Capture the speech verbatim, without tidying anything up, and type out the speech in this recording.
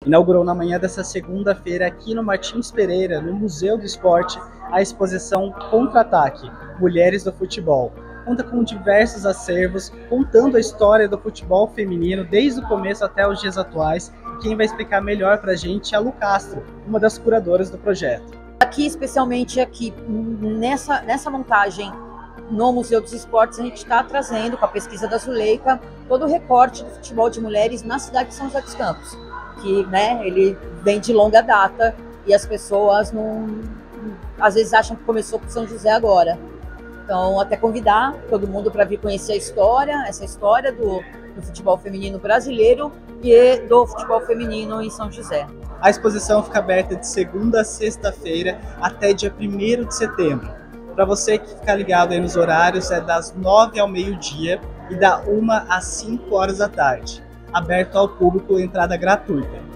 inaugurou na manhã dessa segunda-feira aqui no Martins Pereira, no Museu do Esporte, a exposição Contra-Ataque, Mulheres do Futebol. Conta com diversos acervos, contando a história do futebol feminino desde o começo até os dias atuais. Quem vai explicar melhor pra gente é a Lu Castro, uma das curadoras do projeto. Aqui, especialmente aqui, nessa, nessa montagem no Museu dos Esportes, a gente está trazendo, com a pesquisa da Zuleika, todo o recorte do futebol de mulheres na cidade de São José dos Campos, que, né, ele vem de longa data e as pessoas não, às vezes acham que começou por São José agora. Então, até convidar todo mundo para vir conhecer a história, essa história do, do futebol feminino brasileiro e do futebol feminino em São José. A exposição fica aberta de segunda a sexta-feira até dia primeiro de setembro. Para você que ficar ligado aí nos horários, é das nove ao meio-dia e da uma às cinco horas da tarde. Aberto ao público, entrada gratuita.